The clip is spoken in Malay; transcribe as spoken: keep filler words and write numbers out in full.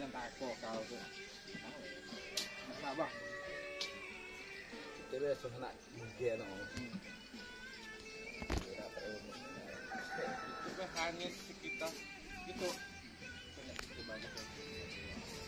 Jangan takut kau tu. Nak bang. Kita biasa nak gigi no. Itu hanya sekitar itu. Banyak banyak.